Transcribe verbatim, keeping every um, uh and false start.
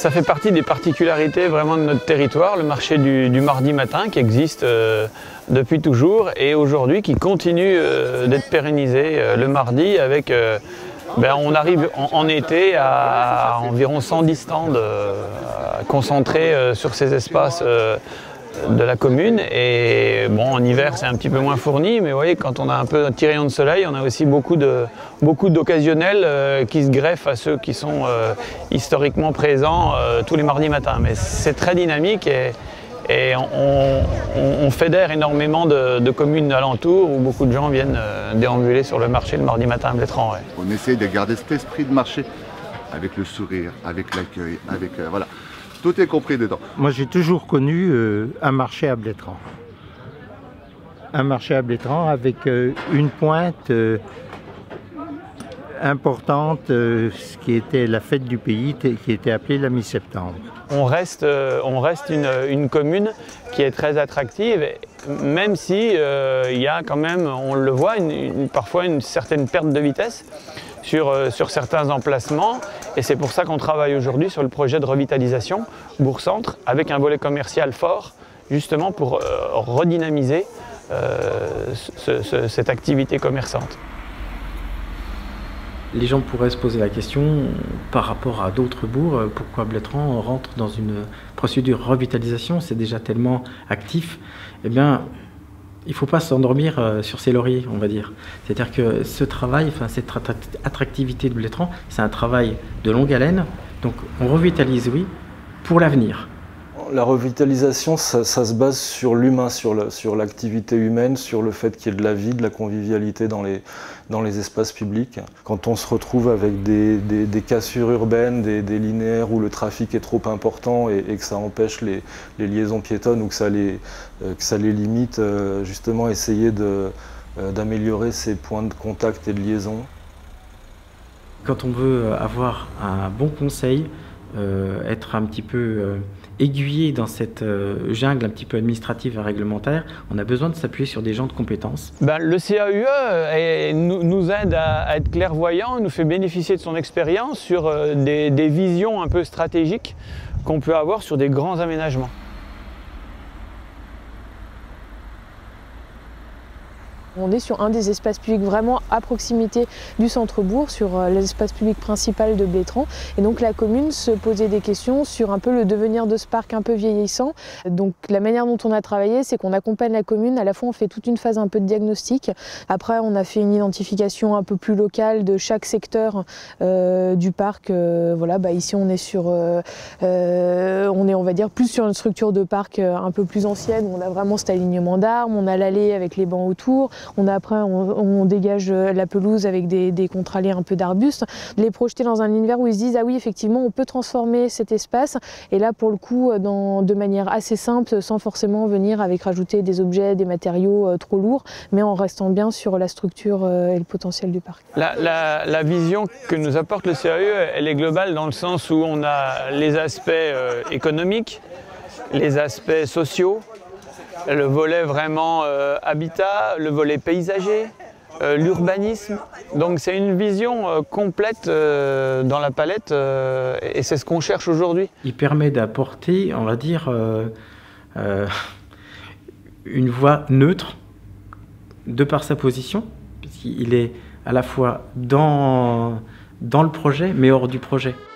Ça fait partie des particularités vraiment de notre territoire, le marché du, du mardi matin qui existe euh, depuis toujours et aujourd'hui qui continue euh, d'être pérennisé euh, le mardi avec, euh, ben, on arrive en, en été à, à environ cent dix stands euh, concentrés euh, sur ces espaces euh, de la commune et bon, en hiver c'est un petit peu moins fourni, mais vous voyez, quand on a un peu un petit rayon de soleil, on a aussi beaucoup de beaucoup d'occasionnels euh, qui se greffent à ceux qui sont euh, historiquement présents euh, tous les mardis matins. Mais c'est très dynamique et, et on, on, on fédère énormément de, de communes alentours où beaucoup de gens viennent euh, déambuler sur le marché le mardi matin à Blétrand. Ouais. On essaye de garder cet esprit de marché avec le sourire, avec l'accueil, avec euh, voilà. Tout est compris dedans. Moi, j'ai toujours connu euh, un marché à Blétrand. Un marché à Blétrand avec euh, une pointe euh, importante, euh, ce qui était la fête du pays, qui était appelée la mi-septembre. On reste, euh, on reste une, une commune qui est très attractive, même si euh, il y a quand même, on le voit, une, une, parfois une certaine perte de vitesse sur, euh, sur certains emplacements. Et c'est pour ça qu'on travaille aujourd'hui sur le projet de revitalisation Bourg-Centre avec un volet commercial fort, justement pour euh, redynamiser euh, ce, ce, cette activité commerçante. Les gens pourraient se poser la question, par rapport à d'autres bourgs, pourquoi Blétrand rentre dans une procédure revitalisation, c'est déjà tellement actif. Eh bien, il ne faut pas s'endormir sur ses lauriers, on va dire. C'est-à-dire que ce travail, enfin, cette attractivité de Blétrand, c'est un travail de longue haleine. Donc on revitalise, oui, pour l'avenir. La revitalisation, ça, ça se base sur l'humain, sur l'activité humaine, sur le fait qu'il y ait de la vie, de la convivialité dans les, dans les espaces publics. Quand on se retrouve avec des, des, des cassures urbaines, des, des linéaires où le trafic est trop important et, et que ça empêche les, les liaisons piétonnes ou que ça les, euh, que ça les limite, euh, justement essayer de, euh, d'améliorer ces points de contact et de liaison. Quand on veut avoir un bon conseil, euh, être un petit peu euh, aiguillé dans cette euh, jungle un petit peu administrative et réglementaire, on a besoin de s'appuyer sur des gens de compétences. Ben, le C A U E est, nous, nous aide à, à être clairvoyants, nous fait bénéficier de son expérience sur euh, des, des visions un peu stratégiques qu'on peut avoir sur des grands aménagements. On est sur un des espaces publics vraiment à proximité du centre-bourg, sur l'espace public principal de Blétrand. Et donc la commune se posait des questions sur un peu le devenir de ce parc un peu vieillissant. Donc la manière dont on a travaillé, c'est qu'on accompagne la commune. À la fois, on fait toute une phase un peu de diagnostic. Après, on a fait une identification un peu plus locale de chaque secteur euh, du parc. Euh, voilà, bah ici, on est sur, euh, euh, on est, on va dire, plus sur une structure de parc un peu plus ancienne. Où on a vraiment cet alignement d'arbres, on a l'allée avec les bancs autour. On a après, on, on dégage la pelouse avec des, des contre-allées un peu d'arbustes. Les projeter dans un univers où ils se disent, ah oui, effectivement, on peut transformer cet espace. Et là, pour le coup, dans, de manière assez simple, sans forcément venir avec rajouter des objets, des matériaux euh, trop lourds, mais en restant bien sur la structure euh, et le potentiel du parc. La, la, la vision que nous apporte le C A U E, elle est globale dans le sens où on a les aspects euh, économiques, les aspects sociaux, le volet vraiment euh, habitat, le volet paysager, euh, l'urbanisme. Donc c'est une vision euh, complète euh, dans la palette euh, et c'est ce qu'on cherche aujourd'hui. Il permet d'apporter, on va dire, euh, euh, une voix neutre de par sa position, puisqu'il est à la fois dans, dans le projet mais hors du projet.